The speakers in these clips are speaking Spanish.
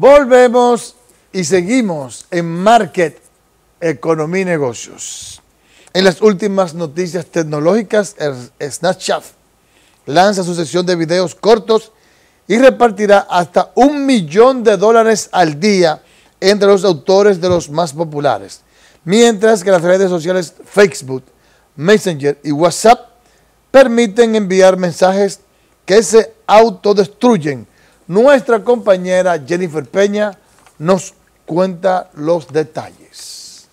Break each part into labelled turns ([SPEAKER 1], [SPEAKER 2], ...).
[SPEAKER 1] Volvemos y seguimos en Market, Economía y Negocios. En las últimas noticias tecnológicas, Snapchat lanza su sesión de videos cortos y repartirá hasta $1 millón al día entre los autores de los más populares, mientras que las redes sociales Facebook, Messenger y WhatsApp permiten enviar mensajes que se autodestruyen. Nuestra compañera Jennifer Peña nos cuenta los detalles.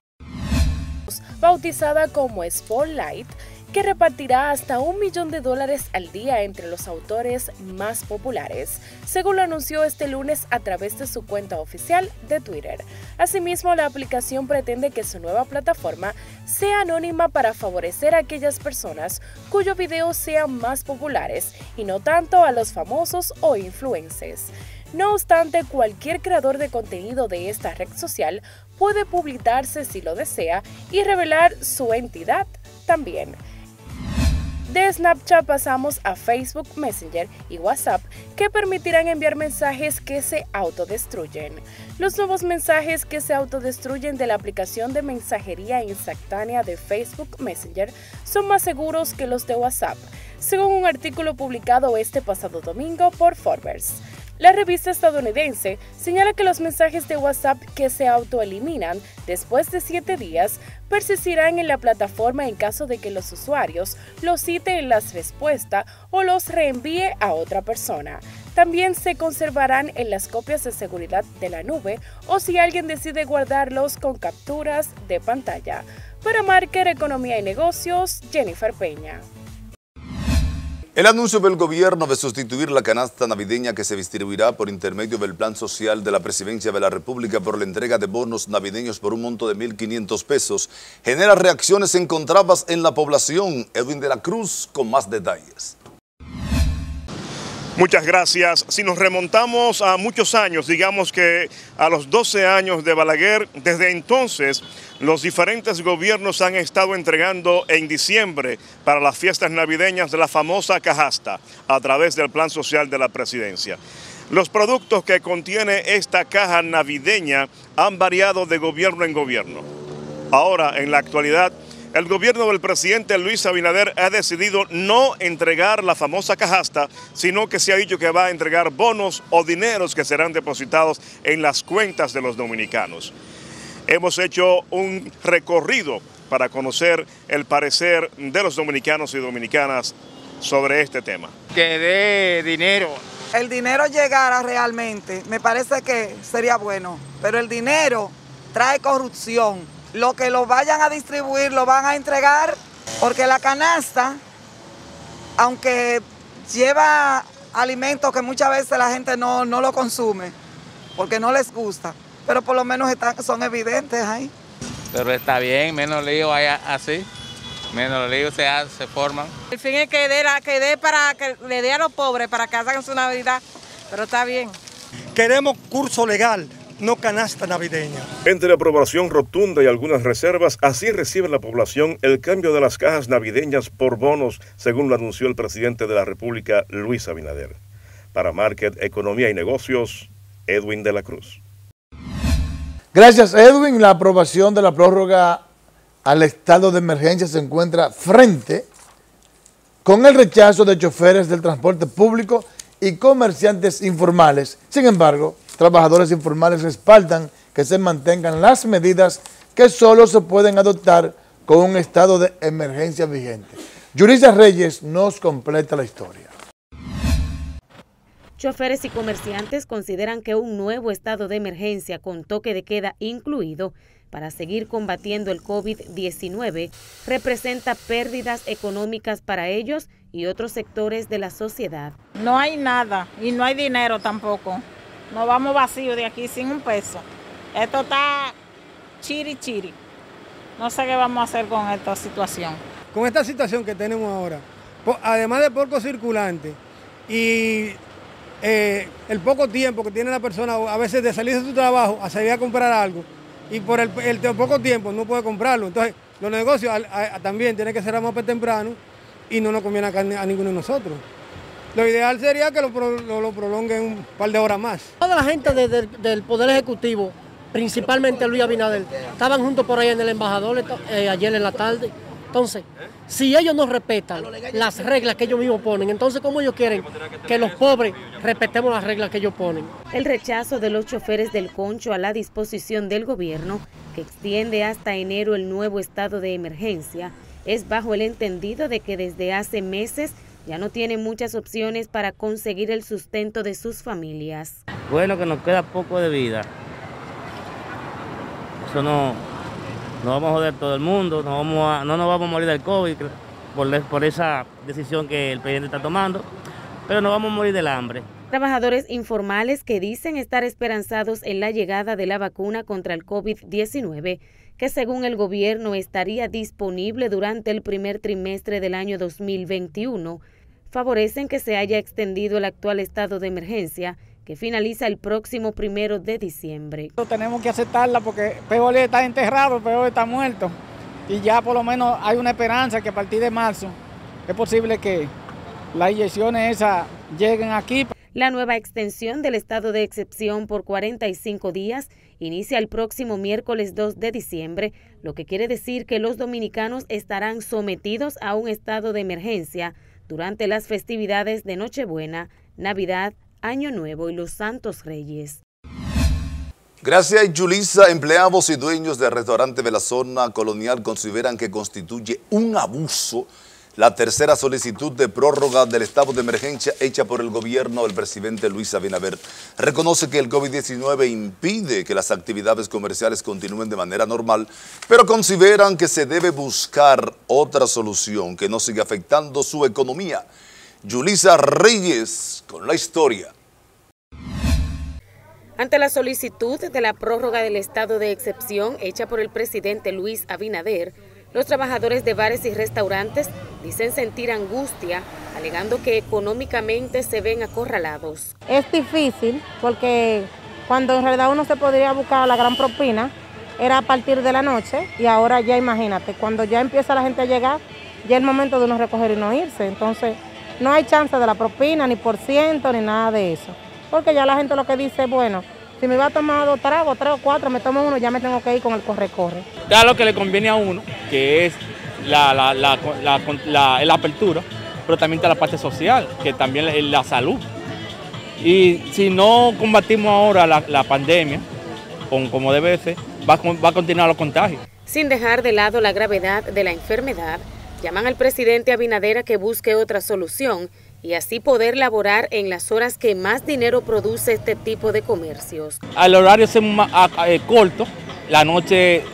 [SPEAKER 2] Bautizada como Spotlight, que repartirá hasta $1 millón al día entre los autores más populares, según lo anunció este lunes a través de su cuenta oficial de Twitter. Asimismo, la aplicación pretende que su nueva plataforma sea anónima para favorecer a aquellas personas cuyos videos sean más populares y no tanto a los famosos o influencers. No obstante, cualquier creador de contenido de esta red social puede publicarse si lo desea y revelar su entidad también. De Snapchat pasamos a Facebook, Messenger y WhatsApp, que permitirán enviar mensajes que se autodestruyen. Los nuevos mensajes que se autodestruyen de la aplicación de mensajería instantánea de Facebook Messenger son más seguros que los de WhatsApp, según un artículo publicado este pasado domingo por Forbes. La revista estadounidense señala que los mensajes de WhatsApp que se autoeliminan después de 7 días persistirán en la plataforma en caso de que los usuarios los citen en las respuestas o los reenvíe a otra persona. También se conservarán en las copias de seguridad de la nube o si alguien decide guardarlos con capturas de pantalla. Para Market, Economía y Negocios, Jennifer Peña.
[SPEAKER 3] El anuncio del gobierno de sustituir la canasta navideña que se distribuirá por intermedio del Plan Social de la Presidencia de la República por la entrega de bonos navideños por un monto de 1.500 pesos genera reacciones encontradas en la población. Edwin de la Cruz con más detalles.
[SPEAKER 4] Muchas gracias. Si nos remontamos a muchos años, digamos que a los 12 años de Balaguer, desde entonces los diferentes gobiernos han estado entregando en diciembre para las fiestas navideñas de la famosa canasta a través del Plan Social de la Presidencia. Los productos que contiene esta caja navideña han variado de gobierno en gobierno. Ahora, en la actualidad, el gobierno del presidente Luis Abinader ha decidido no entregar la famosa canasta, sino que se ha dicho que va a entregar bonos o dineros que serán depositados en las cuentas de los dominicanos. Hemos hecho un recorrido para conocer el parecer de los dominicanos y dominicanas sobre este tema.
[SPEAKER 5] Que dé dinero.
[SPEAKER 6] El dinero llegara realmente, me parece que sería bueno, pero el dinero trae corrupción. Lo que lo vayan a distribuir lo van a entregar, porque la canasta, aunque lleva alimentos que muchas veces la gente no lo consume, porque no les gusta, pero por lo menos son evidentes ahí.
[SPEAKER 5] Pero está bien, menos lío hay así, menos lío se forman.
[SPEAKER 7] El fin es que dé para que le dé a los pobres para que hagan su Navidad, pero está bien.
[SPEAKER 8] Queremos curso legal, no canasta navideña.
[SPEAKER 4] Entre aprobación rotunda y algunas reservas, así recibe la población el cambio de las cajas navideñas por bonos, según lo anunció el presidente de la República, Luis Abinader. Para Market, Economía y Negocios, Edwin de la Cruz.
[SPEAKER 1] Gracias, Edwin. La aprobación de la prórroga al estado de emergencia se encuentra frente con el rechazo de choferes del transporte público y comerciantes informales. Sin embargo, trabajadores informales respaldan que se mantengan las medidas que solo se pueden adoptar con un estado de emergencia vigente. Yurisa Reyes nos completa la historia.
[SPEAKER 9] Choferes y comerciantes consideran que un nuevo estado de emergencia con toque de queda incluido para seguir combatiendo el COVID-19 representa pérdidas económicas para ellos y otros sectores de la sociedad.
[SPEAKER 7] No hay nada y no hay dinero tampoco. Nos vamos vacíos de aquí sin un peso. Esto está chiri. No sé qué vamos a hacer con esta situación.
[SPEAKER 8] Con esta situación que tenemos ahora, además de poco circulante y el poco tiempo que tiene la persona a veces de salir de su trabajo a salir a comprar algo y por el poco tiempo no puede comprarlo. Entonces los negocios también tienen que cerrar más temprano y no nos conviene a ninguno de nosotros. Lo ideal sería que lo prolonguen un par de horas más.
[SPEAKER 10] Toda la gente del Poder Ejecutivo, principalmente Luis Abinader, estaban juntos por ahí en el embajador ayer en la tarde. Entonces, si ellos no respetan las reglas que ellos mismos ponen, entonces ¿cómo ellos quieren que los pobres respetemos las reglas que ellos ponen?
[SPEAKER 9] El rechazo de los choferes del Concho a la disposición del gobierno, que extiende hasta enero el nuevo estado de emergencia, es bajo el entendido de que desde hace meses ya no tienen muchas opciones para conseguir el sustento de sus familias.
[SPEAKER 11] Bueno, que nos queda poco de vida. Eso no vamos a joder todo el mundo, no nos vamos a morir del COVID por esa decisión que el presidente está tomando, pero no vamos a morir del hambre.
[SPEAKER 9] Trabajadores informales que dicen estar esperanzados en la llegada de la vacuna contra el COVID-19, que según el gobierno estaría disponible durante el primer trimestre del año 2021, favorecen que se haya extendido el actual estado de emergencia, que finaliza el próximo 1 de diciembre.
[SPEAKER 12] Tenemos que aceptarla porque peor está enterrado, peor está muerto. Y ya por lo menos hay una esperanza que a partir de marzo es posible que las inyecciones esas lleguen aquí.
[SPEAKER 9] La nueva extensión del estado de excepción por 45 días inicia el próximo miércoles 2 de diciembre, lo que quiere decir que los dominicanos estarán sometidos a un estado de emergencia durante las festividades de Nochebuena, Navidad, Año Nuevo y los Santos Reyes.
[SPEAKER 3] Gracias, Yulisa. Empleados y dueños de restaurantes de la zona colonial consideran que constituye un abuso la tercera solicitud de prórroga del estado de emergencia hecha por el gobierno del presidente Luis Abinader. Reconoce que el COVID-19 impide que las actividades comerciales continúen de manera normal, pero consideran que se debe buscar otra solución que no siga afectando su economía. Yulisa Reyes con la historia.
[SPEAKER 9] Ante la solicitud de la prórroga del estado de excepción hecha por el presidente Luis Abinader, los trabajadores de bares y restaurantes dicen sentir angustia, alegando que económicamente se ven acorralados.
[SPEAKER 13] Es difícil porque cuando en realidad uno se podría buscar la gran propina, era a partir de la noche y ahora ya imagínate, cuando ya empieza la gente a llegar, ya es el momento de uno recoger y no irse. Entonces no hay chance de la propina, ni por ciento, ni nada de eso. Porque ya la gente lo que dice, bueno, si me va a tomar 2 tragos, 3 o 4, me tomo uno, ya me tengo que ir con el corre-corre.
[SPEAKER 14] Da lo que le conviene a uno, que es la apertura, pero también está la parte social, que también es la salud. Y si no combatimos ahora la pandemia, como debe ser, va a continuar los contagios.
[SPEAKER 9] Sin dejar de lado la gravedad de la enfermedad, llaman al presidente Abinader a que busque otra solución y así poder laborar en las horas que más dinero produce este tipo de comercios.
[SPEAKER 14] Al horario es corto, la noche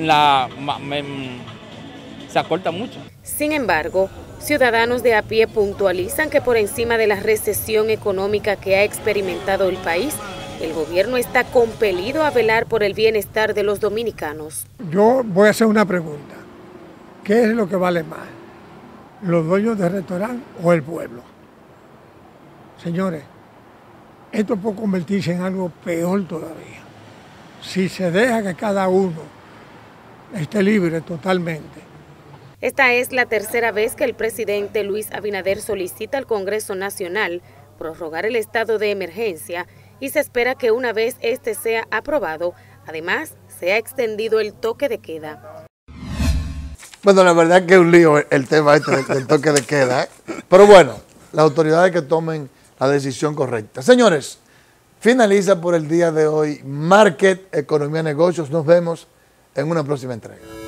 [SPEAKER 14] se acorta mucho.
[SPEAKER 9] Sin embargo, ciudadanos de a pie puntualizan que por encima de la recesión económica que ha experimentado el país, el gobierno está compelido a velar por el bienestar de los dominicanos.
[SPEAKER 15] Yo voy a hacer una pregunta. ¿Qué es lo que vale más? ¿Los dueños del restaurante o el pueblo? Señores, esto puede convertirse en algo peor todavía. Si se deja que cada uno esté libre totalmente.
[SPEAKER 9] Esta es la tercera vez que el presidente Luis Abinader solicita al Congreso Nacional prorrogar el estado de emergencia y se espera que una vez este sea aprobado, además se ha extendido el toque de queda.
[SPEAKER 1] Bueno, la verdad que es un lío el tema del toque de queda, ¿eh? Pero bueno, las autoridades que tomen la decisión correcta. Señores, finaliza por el día de hoy Market Economía Negocios. Nos vemos en una próxima entrega.